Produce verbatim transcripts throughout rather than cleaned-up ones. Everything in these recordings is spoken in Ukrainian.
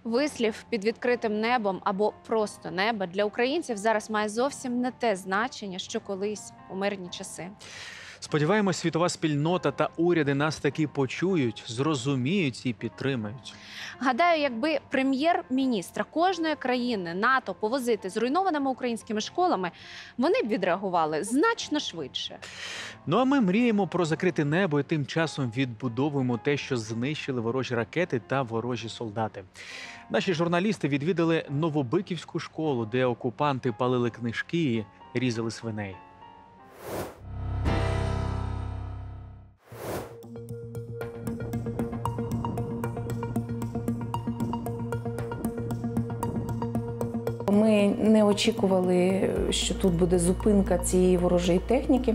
Вислів «під відкритим небом» або «просто небо» для українців зараз має зовсім не те значення, що колись у мирні часи. Сподіваємось, світова спільнота та уряди нас таки почують, зрозуміють і підтримають. Гадаю, якби прем'єр-міністра кожної країни НАТО повозити зруйнованими українськими школами, вони б відреагували значно швидше. Ну а ми мріємо про закрите небо і тим часом відбудовуємо те, що знищили ворожі ракети та ворожі солдати. Наші журналісти відвідали Новобиківську школу, де окупанти палили книжки і різали свиней. Ми не очікували, що тут буде зупинка цієї ворожої техніки.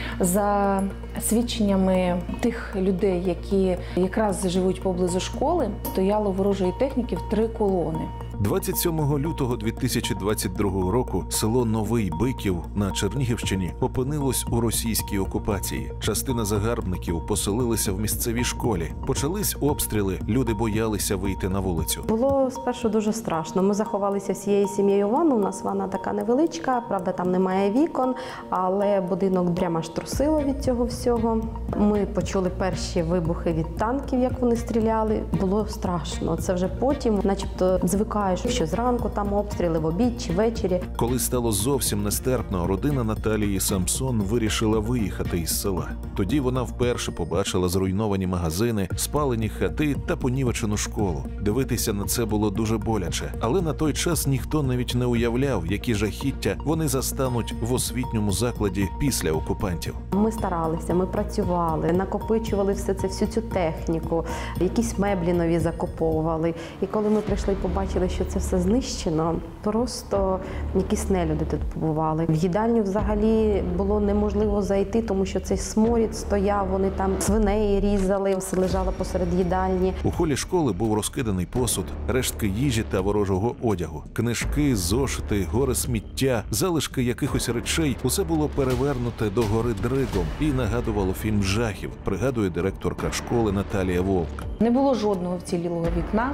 За свідченнями тих людей, які якраз живуть поблизу школи, стояло ворожої техніки в три колони. двадцять сьомого лютого дві тисячі двадцять другого року село Новий Биків на Чернігівщині опинилось у російській окупації. Частина загарбників поселилася в місцевій школі. Почались обстріли, люди боялися вийти на вулицю. Було спершу дуже страшно. Ми заховалися всією сім'єю в ванну. У нас ванна така невеличка, правда, там немає вікон, але будинок прямо аж трусило від цього всього. Ми почули перші вибухи від танків, як вони стріляли. Було страшно. Це вже потім, начебто, звикаєш, що зранку там обстріли, в обід чи ввечері. Коли стало зовсім нестерпно, родина Наталії Самсон вирішила виїхати із села. Тоді вона вперше побачила зруйновані магазини, спалені хати та понівечену школу. Дивитися на це було дуже боляче, але на той час ніхто навіть не уявляв, які жахіття вони застануть в освітньому закладі після окупантів. Ми старалися, ми працювали, накопичували все це, всю цю техніку, якісь меблі нові закуповували. І коли ми прийшли і побачили, що це все знищено, просто якісь нелюди тут побували. В їдальню взагалі було неможливо зайти, тому що цей сморід стояв, вони там свиней різали, все лежало посеред їдальні. У холі школи був розкиданий посуд, рештки їжі та ворожого одягу. Книжки, зошити, гори сміття, залишки якихось речей – усе було перевернуте до гори дригом і нагадувало фільм жахів, пригадує директорка школи Наталія Вовк. Не було жодного вцілілого вікна.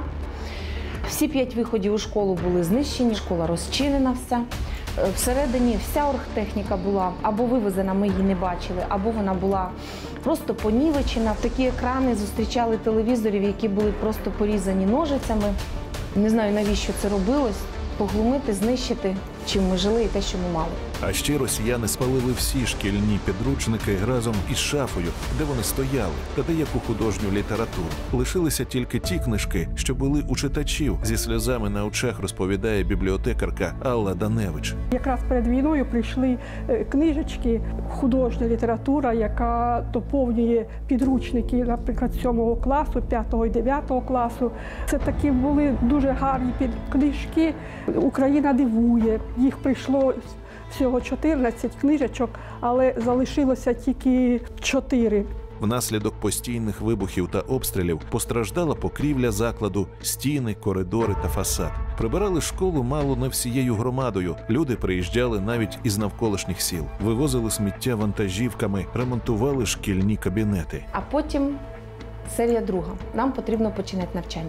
Всі п'ять виходів у школу були знищені, школа розчинена вся. Всередині вся оргтехніка була або вивезена, ми її не бачили, або вона була просто понівечена. Такі екрани зустрічали телевізорів, які були просто порізані ножицями. Не знаю, навіщо це робилось. Поглумити, знищити, чим ми жили і те, що ми мали. А ще росіяни спалили всі шкільні підручники разом із шафою, де вони стояли, та деяку художню літературу. Лишилися тільки ті книжки, що були у читачів. Зі сльозами на очах розповідає бібліотекарка Алла Даневич. Якраз перед війною прийшли книжечки, художня література, яка доповнює підручники, наприклад, сьомого класу, п'ятого і дев'ятого класу. Це такі були дуже гарні книжки. Україна дивує. Їх прийшло всього чотирнадцять книжечок, але залишилося тільки чотири. Внаслідок постійних вибухів та обстрілів постраждала покрівля закладу, стіни, коридори та фасад. Прибирали школу мало не всією громадою. Люди приїжджали навіть із навколишніх сіл. Вивозили сміття вантажівками, ремонтували шкільні кабінети. А потім серія друга. Нам потрібно починати навчання.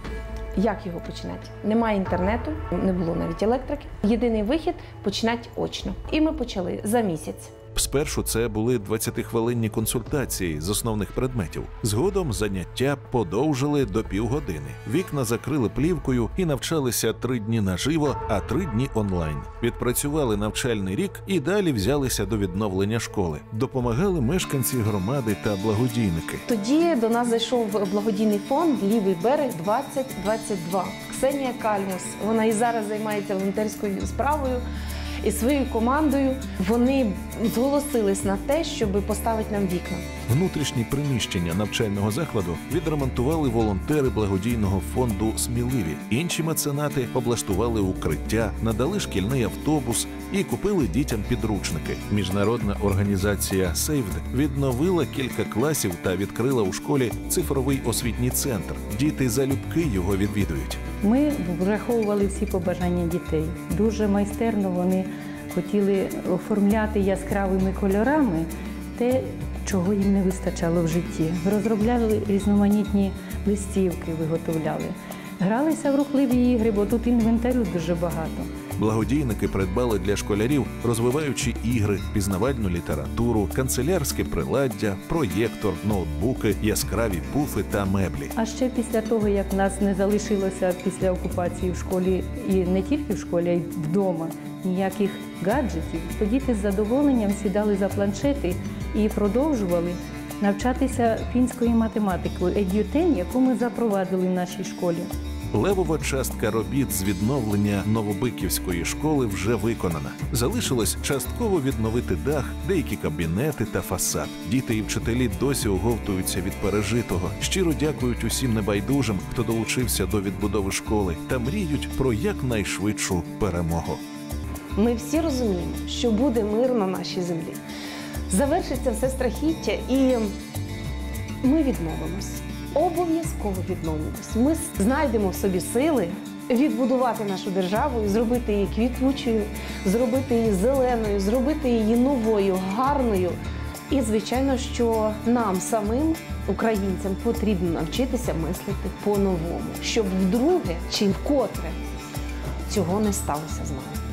Як його починати? Немає інтернету, не було навіть електрики. Єдиний вихід – починати очно. І ми почали за місяць. Спершу це були двадцятихвилинні консультації з основних предметів. Згодом заняття подовжили до півгодини. Вікна закрили плівкою і навчалися три дні наживо, а три дні онлайн. Відпрацювали навчальний рік і далі взялися до відновлення школи. Допомагали мешканці громади та благодійники. Тоді до нас зайшов благодійний фонд «Лівий берег двадцять двадцять два». Ксенія Кальмус, вона і зараз займається волонтерською справою. І своєю командою вони зголосились на те, щоб поставити нам вікна. Внутрішні приміщення навчального закладу відремонтували волонтери благодійного фонду «Сміливі». Інші меценати облаштували укриття, надали шкільний автобус і купили дітям підручники. Міжнародна організація «Сейвд» відновила кілька класів та відкрила у школі цифровий освітній центр. Діти залюбки його відвідують. Ми враховували всі побажання дітей. Дуже майстерно вони хотіли оформляти яскравими кольорами те, чого їм не вистачало в житті. Розробляли різноманітні листівки, виготовляли. Гралися в рухливі ігри, бо тут інвентарю дуже багато. Благодійники придбали для школярів розвиваючі ігри, пізнавальну літературу, канцелярське приладдя, проєктор, ноутбуки, яскраві пуфи та меблі. А ще після того, як нас не залишилося після окупації в школі, і не тільки в школі, а й вдома, ніяких гаджетів, то діти з задоволенням сідали за планшети і продовжували навчатися фінською математикою «Едютен», яку ми запровадили в нашій школі. Левова частка робіт з відновлення Новобиківської школи вже виконана. Залишилось частково відновити дах, деякі кабінети та фасад. Діти і вчителі досі оговтуються від пережитого. Щиро дякують усім небайдужим, хто долучився до відбудови школи, та мріють про якнайшвидшу перемогу. Ми всі розуміємо, що буде мир на нашій землі. Завершиться все страхіття і ми відновимось. Обов'язково відновимось. Ми знайдемо в собі сили відбудувати нашу державу і зробити її квітучою, зробити її зеленою, зробити її новою, гарною. І, звичайно, що нам самим, українцям, потрібно навчитися мислити по-новому, щоб вдруге чи вкотре цього не сталося з нами.